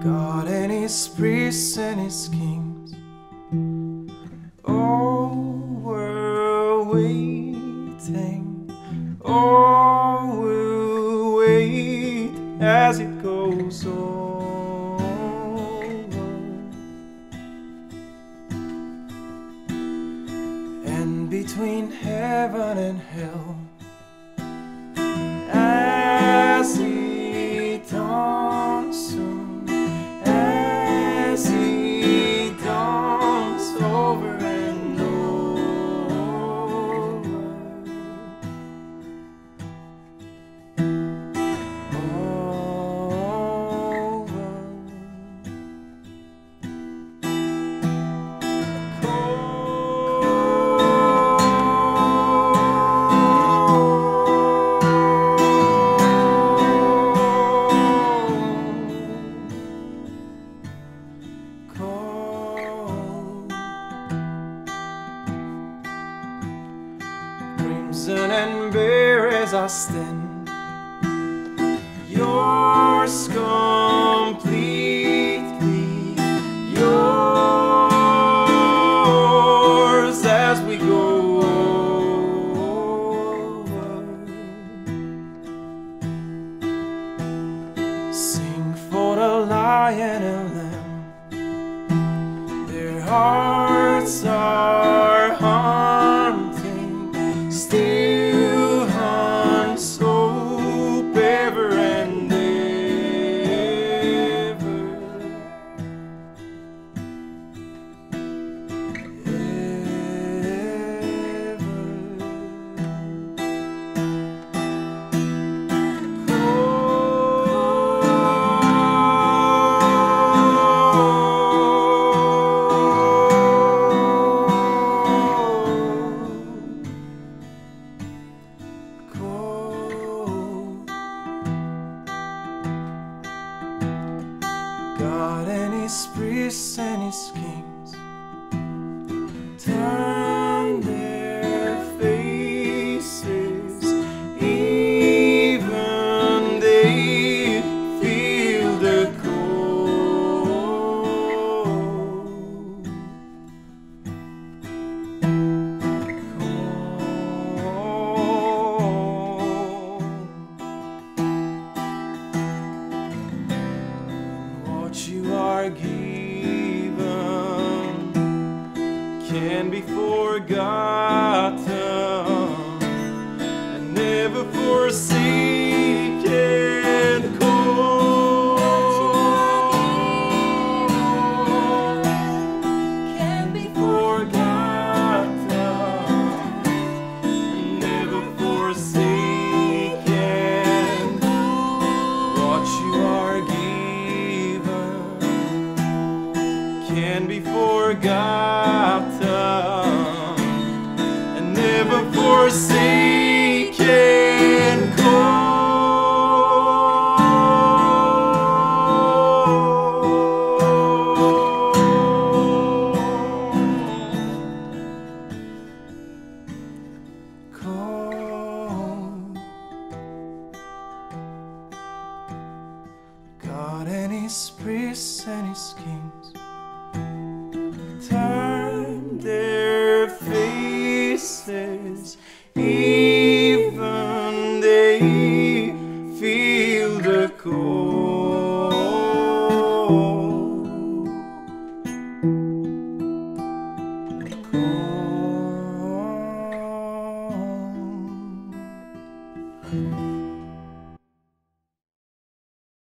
God and his priests and his kings all were waiting, all will wait as it goes on. And between heaven and hell, as it dawns soon, as it dawns over and over, crimson and bare as I stand, yours completely, yours as we go over. Sing for the Lion and Lamb, their hearts are haunting, still haunts hope ever and ever. God and his priests and his kings turn their faces, even they feel the cold. What you are given can be forgotten and never forsaken. Can be forgotten and never forsaken. What you are can be forgotten and never forsaken. God and his priests and his kings turn their faces, even they feel the cold. Cold.